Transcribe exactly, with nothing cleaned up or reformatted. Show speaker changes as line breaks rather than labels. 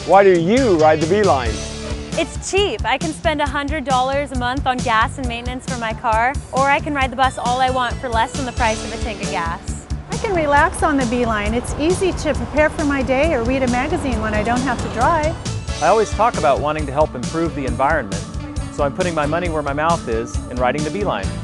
Why do you ride the Beeline?
It's cheap. I can spend one hundred dollars a month on gas and maintenance for my car, or I can ride the bus all I want for less than the price of a tank of gas.
I can relax on the Beeline. It's easy to prepare for my day or read a magazine when I don't have to drive.
I always talk about wanting to help improve the environment, so I'm putting my money where my mouth is and riding the Beeline.